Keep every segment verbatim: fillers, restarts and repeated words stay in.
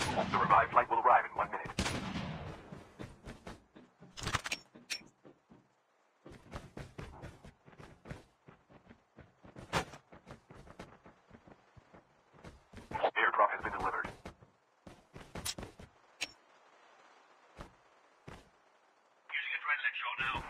The revived flight will arrive in one minute. Airdrop has been delivered. Using adrenaline shot now.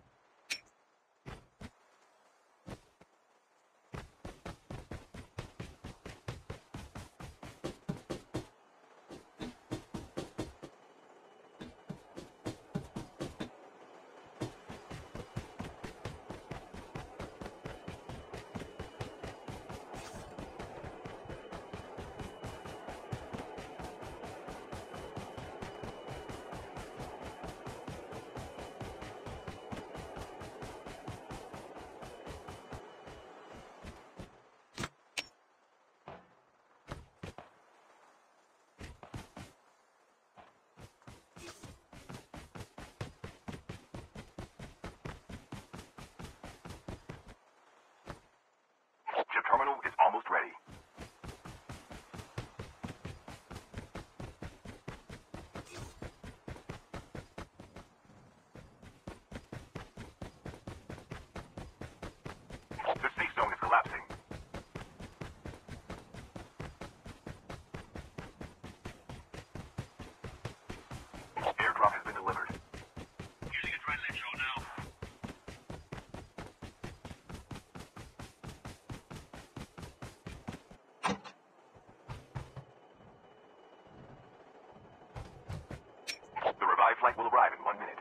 Chip terminal is almost ready. The safe zone is collapsing. Airdrop has been delivered. Using adrenaline shot now. The revived flight will arrive in one minute.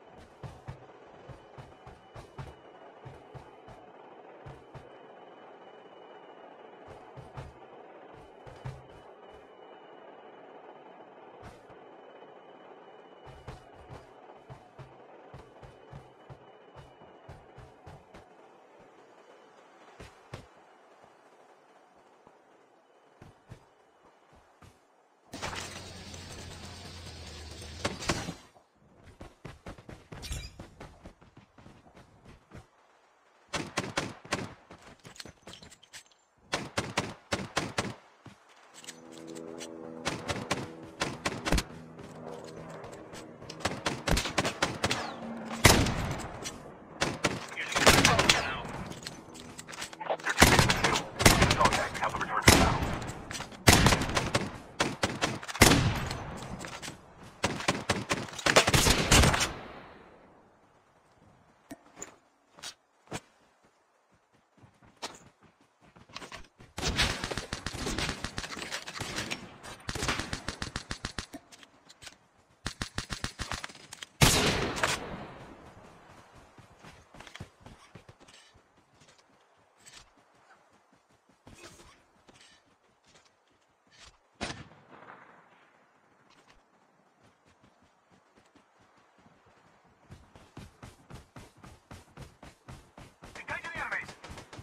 Engaging the enemy!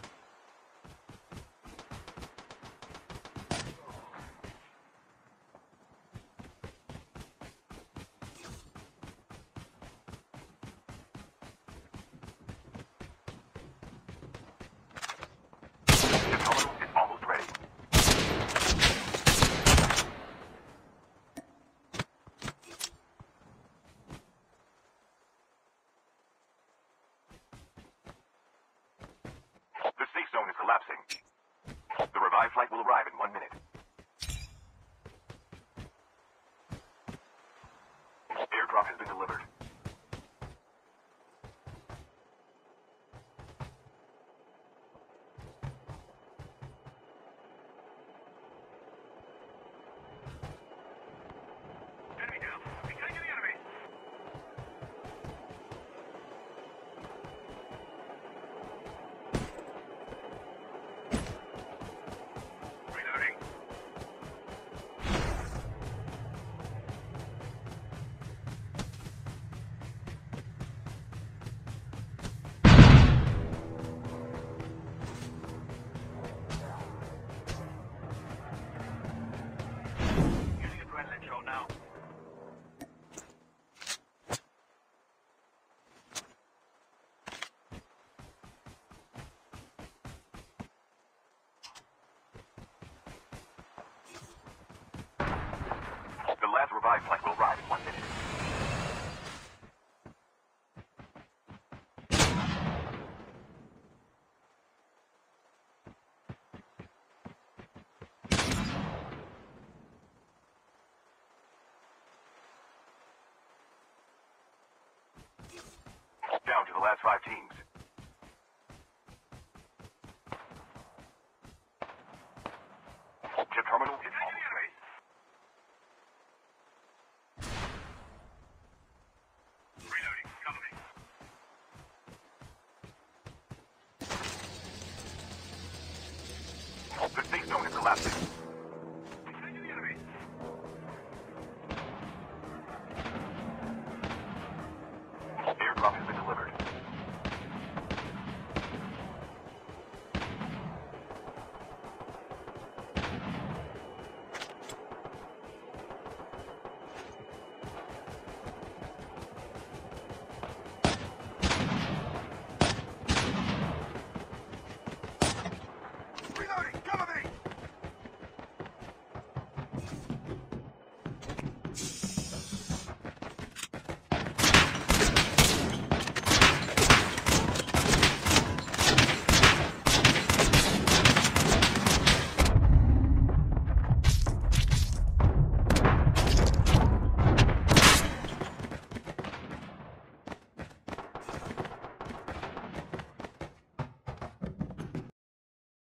The terminal is almost ready. The safe zone is collapsing. The revived flight will arrive in one minute. Airdrop has been delivered. Enemy down. Engaging the enemy. Reloading. last five teams.